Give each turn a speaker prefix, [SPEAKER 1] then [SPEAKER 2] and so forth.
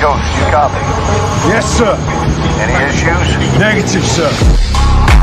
[SPEAKER 1] Ghost, you copy?
[SPEAKER 2] Yes, sir.
[SPEAKER 1] Any issues?
[SPEAKER 2] Negative, sir.